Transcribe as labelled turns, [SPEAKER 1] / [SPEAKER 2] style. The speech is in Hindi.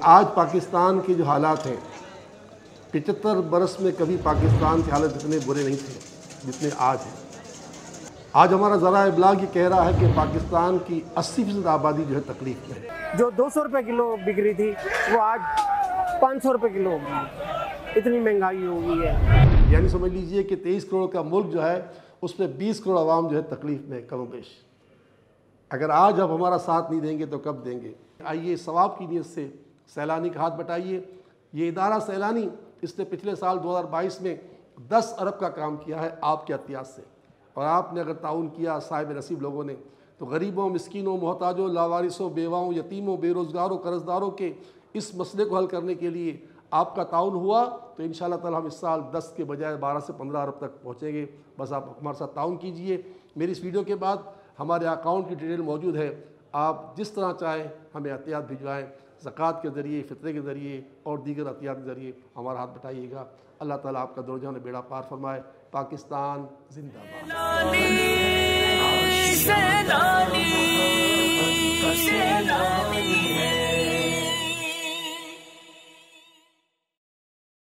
[SPEAKER 1] आज पाकिस्तान के जो हालात हैं, 75 बरस में कभी पाकिस्तान के हालात इतने बुरे नहीं थे जितने आज हैं। आज हमारा ज़रा इब्लाग ये कह रहा है कि पाकिस्तान की 80% आबादी जो है तकलीफ में है।
[SPEAKER 2] जो 200 रुपये किलो बिक रही थी वो आज 500 रुपये किलो हो गई। इतनी महंगाई हो गई है।
[SPEAKER 1] यानी समझ लीजिए कि 23 करोड़ का मुल्क जो है उसमें 20 करोड़ आवाम जो है तकलीफ में कम बेश। अगर आज आप हमारा साथ नहीं देंगे तो कब देंगे। आइए सवाब की नीयत से सैलानी का हाथ बटाइए। ये इदारा सैलानी इसने पिछले साल 2022 में 10 अरब का काम किया है आपके एहतियात से, और आपने अगर ताउन किया साहिब नसीब लोगों ने, तो गरीबों, मिस्किनों, मोहताजों, लावारिसों, बेवाओं, यतीमों, बेरोज़गारों, कर्जदारों के इस मसले को हल करने के लिए आपका ताउन हुआ तो इंशाअल्लाह ताला हम इस साल 10 के बजाय 12 से 15 अरब तक पहुँचेंगे। बस आप हमारे साथ ताउन कीजिए। मेरी इस वीडियो के बाद हमारे अकाउंट की डिटेल मौजूद है। आप जिस तरह चाहें हमें एहतियात भिजवाएँ, ज़कात के ज़रिए, फ़ितरे के ज़रिए और दीगर एहतियात के ज़रिए हमारा हाथ बटाइएगा। अल्लाह ताला आपका दर्जा बेड़ा पार फरमाए। पाकिस्तान जिंदाबाद।